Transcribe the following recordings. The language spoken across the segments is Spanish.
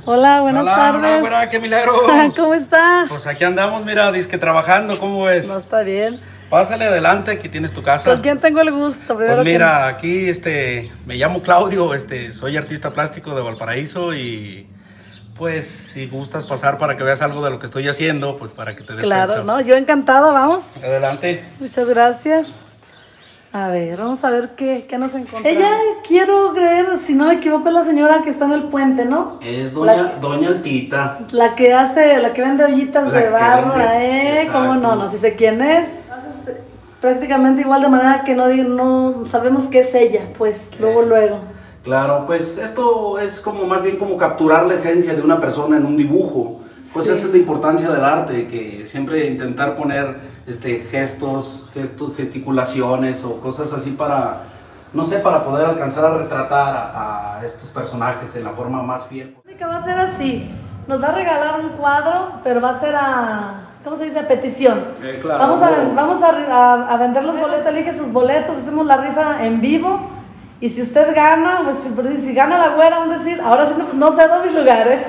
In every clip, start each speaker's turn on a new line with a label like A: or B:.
A: Hola, buenas tardes.
B: Hola, qué milagro.
A: ¿Cómo está?
B: Pues aquí andamos, mira, dizque trabajando, ¿cómo ves?
A: No, está bien.
B: Pásale adelante, aquí tienes tu casa.
A: ¿Con quién tengo el gusto?
B: Pues mira, aquí me llamo Claudio, soy artista plástico de Valparaíso y pues si gustas pasar para que veas algo de lo que estoy haciendo, pues para que te des
A: Claro,
B: cuenta.
A: no, yo encantada, vamos.
B: Adelante.
A: Muchas gracias. A ver, vamos a ver qué nos encontramos. Ella, quiero creer, si no me equivoco, es la señora que está en el puente, ¿no?
B: Es doña Altita.
A: La que vende ollitas de barro, ¿cómo no? No sé quién es. Prácticamente igual, de manera que no sabemos qué es ella, pues, luego.
B: Claro, pues esto es como más bien como capturar la esencia de una persona en un dibujo. Pues sí. Esa es la importancia del arte, que siempre intentar poner gestos, gesticulaciones o cosas así para, no sé, para poder alcanzar a retratar a estos personajes en la forma más fiel.
A: Va a ser así, nos va a regalar un cuadro, pero va a ser ¿cómo se dice? A petición.
B: Claro,
A: vamos a vender los boletos, elige sus boletos, hacemos la rifa en vivo. Y si usted gana, pues si gana la güera, vamos a decir, ahora sí no cedo mi lugar,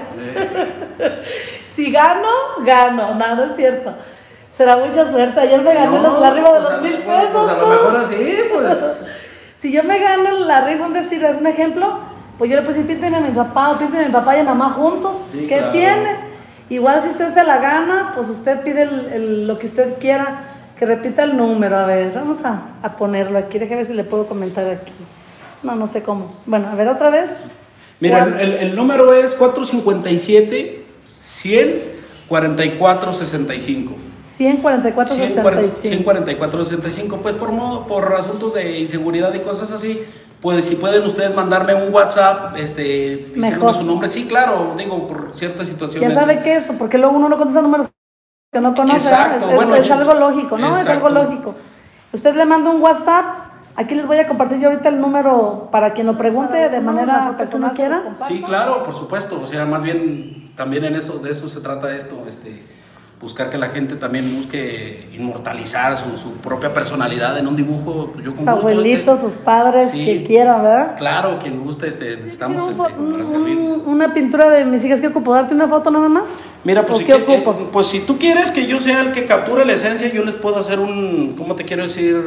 A: Si gano, no es cierto. Será mucha suerte. Ayer me gané la rifa de los 1,000 pesos.
B: Pues a lo mejor así, pues.
A: Si yo me gano la rifa, vamos a decir, es un ejemplo, pues yo le puse, pínteme a mi papá, o pínteme a mi papá y a mamá juntos.
B: Sí,
A: ¿Qué
B: claro.
A: tiene? Igual si usted se la gana, pues usted pide lo que usted quiera, que repita el número. A ver, vamos a ponerlo aquí. Déjame ver si le puedo comentar aquí. No sé cómo. Bueno, a ver otra vez.
B: Mira, el número es 457 100 44 65.
A: 144 65.
B: 144 65. Pues por asuntos de inseguridad y cosas así, pues si pueden ustedes mandarme un WhatsApp, diciendo su nombre. Sí, claro, digo, por ciertas situaciones.
A: Ya sabe qué es, porque luego uno no contesta números que no conoce.
B: Exacto.
A: Es algo lógico, ¿no?
B: Exacto.
A: Es algo lógico. Usted le manda un WhatsApp. Aquí les voy a compartir yo ahorita el número para quien lo pregunte de manera personal quiera.
B: Sí, claro, por supuesto. O sea, más bien también de eso se trata esto, buscar que la gente también busque inmortalizar su propia personalidad en un dibujo. Yo
A: sus abuelitos, sus padres, sí, quien quiera, ¿verdad?
B: Claro, quien guste, estamos para servir.
A: Una pintura de mis hijas, ¿qué ocupo? ¿Darte una foto nada más?
B: Mira, pues,
A: ¿qué ocupo?
B: Pues si tú quieres que yo sea el que capture la esencia, yo les puedo hacer ¿cómo te quiero decir?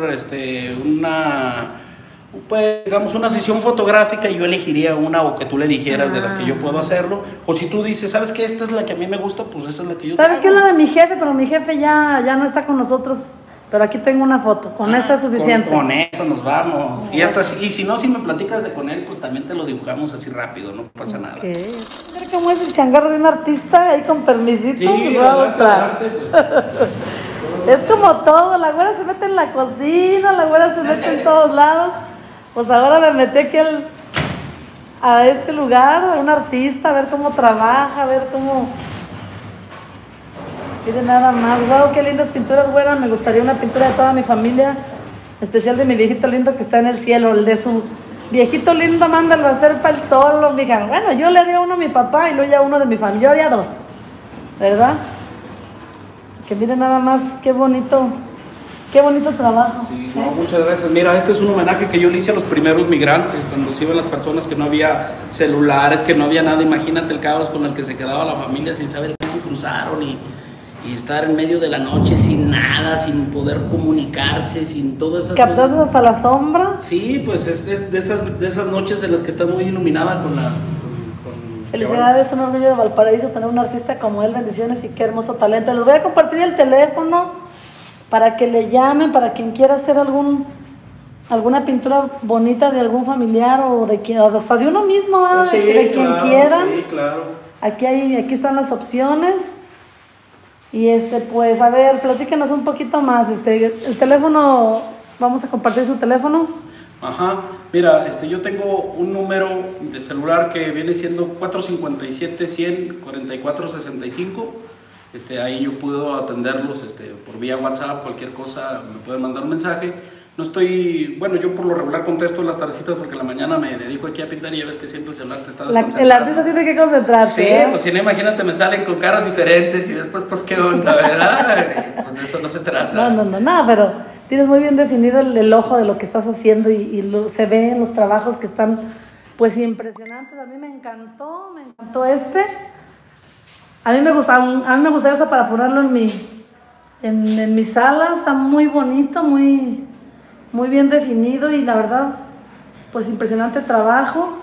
B: Pues digamos una sesión fotográfica y yo elegiría una o que tú le eligieras de las que yo puedo hacerlo. O si tú dices, ¿sabes qué? Esta es la que a mí me gusta, pues esa es la que yo
A: ¿Sabes qué es la de mi jefe? Pero mi jefe ya no está con nosotros. Pero aquí tengo una foto, con esa es suficiente.
B: Con eso nos vamos. Y si no, si me platicas con él, pues también te lo dibujamos así rápido, no pasa nada.
A: A ver cómo es el changarro de un artista, ahí con permisito.
B: Sí, adelante,
A: pues. Es como todo, la güera se mete en la cocina, la güera se mete en todos lados. Pues ahora me metí aquí a este lugar, a un artista, a ver cómo trabaja, a ver cómo... Miren nada más, wow, qué lindas pinturas, güera. Me gustaría una pintura de toda mi familia, especial de mi viejito lindo que está en el cielo, el de su viejito lindo, mándalo a hacer para el sol, mija. Bueno, yo le haría uno a mi papá y luego ya uno de mi familia, yo haría dos, ¿verdad? Que miren nada más, qué bonito trabajo.
B: Sí, no, muchas gracias. Mira, este es un homenaje que yo le hice a los primeros migrantes, cuando se iban las personas que no había celulares, que no había nada. Imagínate el caos con el que se quedaba la familia sin saber cómo cruzaron y estar en medio de la noche sin nada, sin poder comunicarse, sin todas esas
A: ¿Captados hasta la sombra?
B: Sí, pues es de esas noches en las que está muy iluminada con la...
A: Felicidades, es un orgullo de Valparaíso tener un artista como él, bendiciones y qué hermoso talento. Les voy a compartir el teléfono para que le llamen, para quien quiera hacer alguna pintura bonita de algún familiar o hasta de uno mismo, ¿verdad?
B: Sí,
A: de quien quieran.
B: Sí, claro.
A: Aquí están las opciones. Y pues a ver, platíquenos un poquito más. El teléfono, vamos a compartir su teléfono.
B: Ajá, mira, yo tengo un número de celular que viene siendo 457 100 44 65. Ahí yo puedo atenderlos por vía WhatsApp, cualquier cosa, me pueden mandar un mensaje. No estoy, bueno, yo por lo regular contesto las tardecitas porque en la mañana me dedico aquí a pintar y ya ves que siempre el celular te está desconcentrando.
A: El artista tiene que concentrarse.
B: Sí, pues si no, imagínate, me salen con caras diferentes y después, pues qué onda, ¿verdad? Pues de eso no se trata.
A: No, pero tienes muy bien definido el ojo de lo que estás haciendo y se ve en los trabajos que están pues impresionantes. A mí me encantó este. A mí me gusta eso para ponerlo en mi sala. Está muy bonito, muy bien definido y la verdad, pues impresionante trabajo.